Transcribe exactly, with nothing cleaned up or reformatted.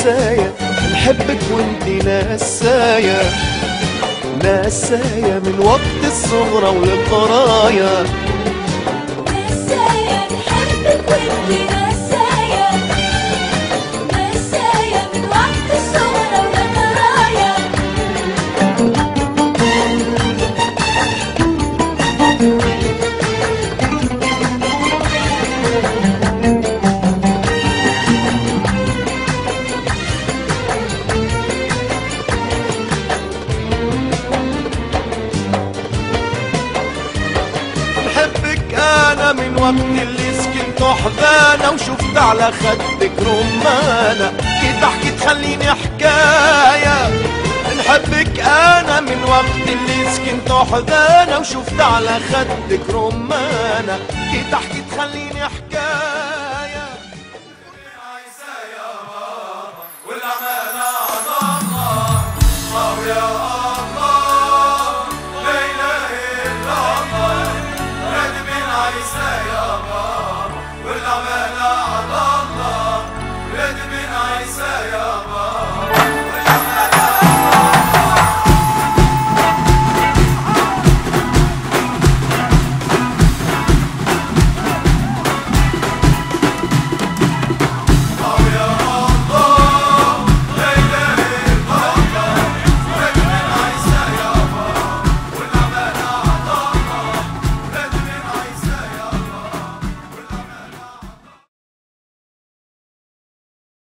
ناسايا نحبك وانتي ناسايا، ناسايا من وقت الصغرى والقرايا. ناسايا نحبك وانتي ناسايا، ناسايا من وقت الصغرى والقرايا. بحبك انا من وقت اللي سكنت حضانة وشفت على خدك رمانة، كي تحكي تخليني حكاية. نحبك انا من وقت اللي سكنت حضانة وشفت على خدك رمانة، كي تحكي تخليني حكاية.